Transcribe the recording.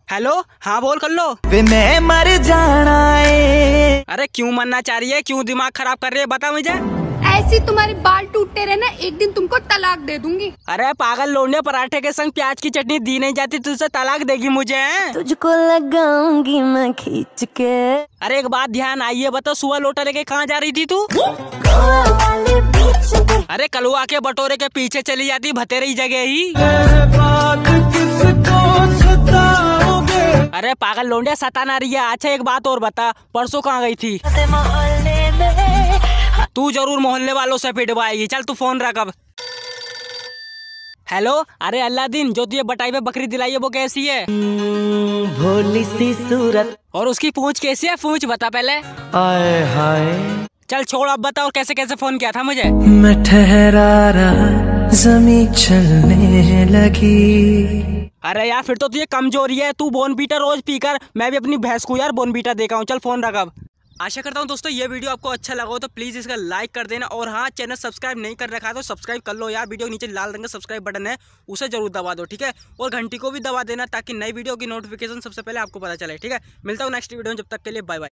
Hello, हाँ बोल कर लो। वे मैं मर जाना है। अरे क्यों मरना चाह रही है, क्यों दिमाग खराब कर रही है, बता मुझे। ऐसी तुम्हारे बाल टूटते रहे ना, एक दिन तुमको तलाक दे दूंगी। अरे पागल लोने, पराठे के संग प्याज की चटनी दी नहीं जाती, तुझसे तलाक देगी मुझे? तुझको लगाऊंगी मैं खींच के। अरे एक बात ध्यान आई है, बता सुबह लोटा लेके कहाँ जा रही थी तू? अरे कलुआ के बटोरे के पीछे चली जाती भतेरी जगह ही। अरे पागल लोंडे, सताना रही है। अच्छा एक बात और बता, परसों कहाँ गई थी? तू जरूर मोहल्ले वालों से पिटवाएगी। चल तू फोन रख अब। हेलो, अरे अल्लादीन, जो तुझे बटाई पे बकरी दिलाई है वो कैसी है? भोली सी सूरत और उसकी पूंछ कैसी है, पूंछ बता पहले। आए हाय, चल छोड़, अब बता और कैसे कैसे फोन किया था मुझे? मैं ठहरा रहा, जमीन चलने लगी। अरे यार फिर तो तुझे कमजोरी है, तू बोनवीटा रोज पीकर, मैं भी अपनी भैंस को यार बोनवीटा देखा हूँ। चल फोन रख अब। आशा करता हूँ दोस्तों ये वीडियो आपको अच्छा लगा हो तो प्लीज़ इसका लाइक कर देना, और हाँ चैनल सब्सक्राइब नहीं कर रखा तो सब्सक्राइब कर लो यार। वीडियो के नीचे लाल रंग का सब्सक्राइब बटन है, उसे जरूर दबा दो, ठीक है। और घंटी को भी दबा देना ताकि नई वीडियो की नोटिफिकेशन सबसे पहले आपको पता चले, ठीक है। मिलता हूँ नेक्स्ट वीडियो में, जब तक के लिए बाय बाय।